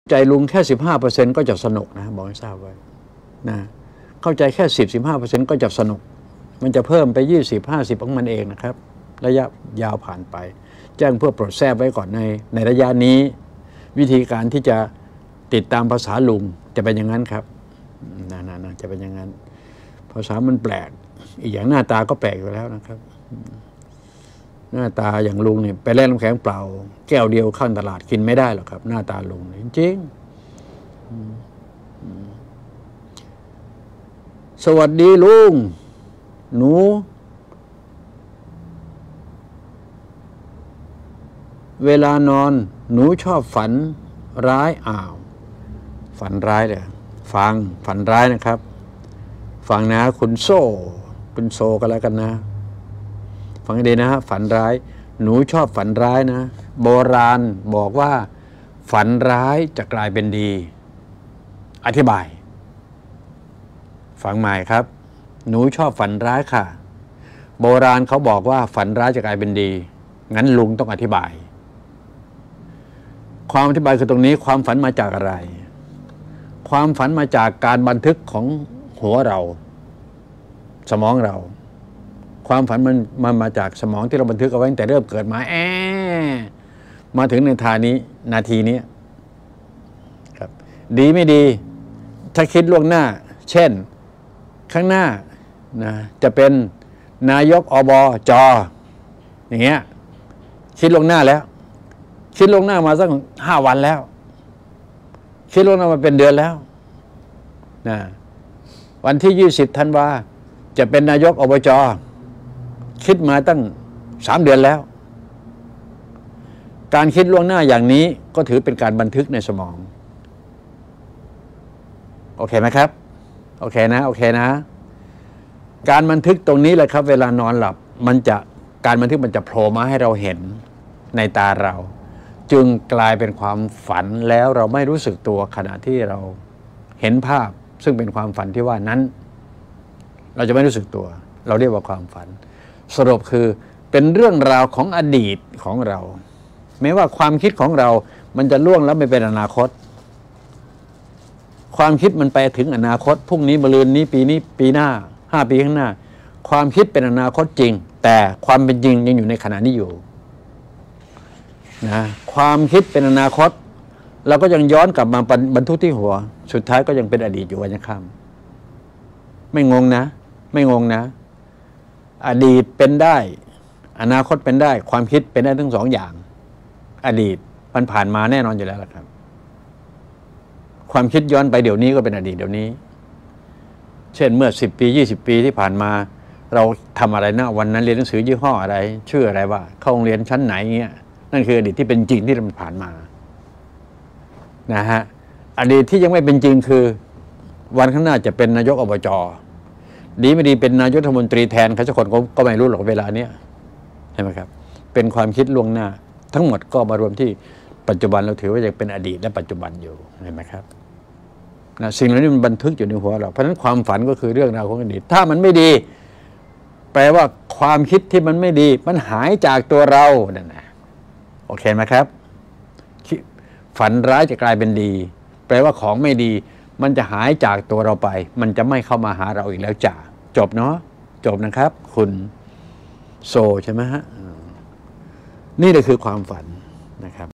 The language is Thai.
ใจลุงแค่15%ก็จะสนุกนะบอกให้ทราบไว้นะเข้าใจแค่10-15%ก็จะสนุกมันจะเพิ่มไป20-50ของมันเองนะครับระยะยาวผ่านไปแจ้งเพื่อโปรดแทรกไว้ก่อนในระยะนี้วิธีการที่จะติดตามภาษาลุงจะเป็นอย่างนั้นครับนะจะเป็นอย่างนั้นภาษามันแปลกอีกอย่างหน้าตาก็แปลกอยู่แล้วนะครับหน้าตาอย่างลุงเนี่ยไปแล่นน้ำแข็งเปล่าแก้วเดียวข้างตลาดกินไม่ได้หรอกครับหน้าตาลุงจริงสวัสดีลุงหนูเวลานอนหนูชอบฝันร้ายฝันร้ายเลยฟังฝันร้ายนะครับฟังนะคุณโซกันแล้วกันนะฟังให้ดีนะฮะฝันร้ายหนูชอบฝันร้ายนะโบราณบอกว่าฝันร้ายจะกลายเป็นดีอธิบายฟังใหม่ครับหนูชอบฝันร้ายค่ะโบราณเขาบอกว่าฝันร้ายจะกลายเป็นดีงั้นลุงต้องอธิบายความอธิบายคือตรงนี้ความฝันมาจากอะไรความฝันมาจากการบันทึกของหัวเราสมองเราความฝันมันมาจากสมองที่เราบันทึกเอาไว้ตั้งแต่เริ่มเกิดมามาถึงในนาทีนี้ครับดีไม่ดีถ้าคิดล่วงหน้าเช่นข้างหน้านะจะเป็นนายกอบจอย่างเงี้ยคิดล่วงหน้าแล้วคิดล่วงหน้ามาสัก5 วันแล้วคิดล่วงหน้ามาเป็นเดือนแล้วนะวันที่20 ธันวาจะเป็นนายกอบจคิดมาตั้ง3 เดือนแล้วการคิดล่วงหน้าอย่างนี้ก็ถือเป็นการบันทึกในสมองโอเคไหมครับโอเคนะการบันทึกตรงนี้แหละครับเวลานอนหลับการบันทึกมันจะโผล่มาให้เราเห็นในตาเราจึงกลายเป็นความฝันแล้วเราไม่รู้สึกตัวขณะที่เราเห็นภาพซึ่งเป็นความฝันที่ว่านั้นเราจะไม่รู้สึกตัวเราเรียกว่าความฝันสรุปคือเป็นเรื่องราวของอดีตของเราแม้ว่าความคิดของเรามันจะล่วงแล้วไม่เป็นอนาคตความคิดมันไปถึงอนาคตพรุ่งนี้มะรืนนี้ปีนี้ปีหน้า5 ปีข้างหน้าความคิดเป็นอนาคตจริงแต่ความเป็นจริงยังอยู่ในขณะนี้อยู่นะความคิดเป็นอนาคตเราก็ยังย้อนกลับมาบรรทุกที่หัวสุดท้ายก็ยังเป็นอดีตอยู่วันยังค่ำไม่งงนะอดีตเป็นได้อนาคตเป็นได้ความคิดเป็นได้ทั้ง2 อย่างอดีตมันผ่านมาแน่นอนอยู่แล้วล่ะครับความคิดย้อนไปเดี๋ยวนี้ก็เป็นอดีตเดี๋ยวนี้เช่นเมื่อ10 ปี20 ปีที่ผ่านมาเราทำอะไรนะวันนั้นเรียนหนังสือยี่ห้ออะไรชื่ออะไรว่าเข้าโรงเรียนชั้นไหนเงี้ยนั่นคืออดีตที่เป็นจริงที่มันผ่านมานะฮะอดีตที่ยังไม่เป็นจริงคือวันข้างหน้าจะเป็นนายกอบจดีไม่ดีเป็นนายกรัฐมนตรีแทนใครสักคนก็ไม่รู้หรอกเวลาเนี้ยใช่ไหมครับเป็นความคิดล่วงหน้าทั้งหมดก็มารวมที่ปัจจุบันเราถือว่ายังเป็นอดีตและปัจจุบันอยู่เห็นไหมครับนะสิ่งเหล่านี้มันบันทึกอยู่ในหัวเราเพราะฉะนั้นความฝันก็คือเรื่องราวของอดีตถ้ามันไม่ดีแปลว่าความคิดที่มันไม่ดีมันหายจากตัวเรานั่นนะโอเคไหมครับฝันร้ายจะกลายเป็นดีแปลว่าของไม่ดีมันจะหายจากตัวเราไปมันจะไม่เข้ามาหาเราอีกแล้วจ้ะจบเนาะจบนะครับคุณโซใช่ไหมฮะนี่แหละคือความฝันนะครับ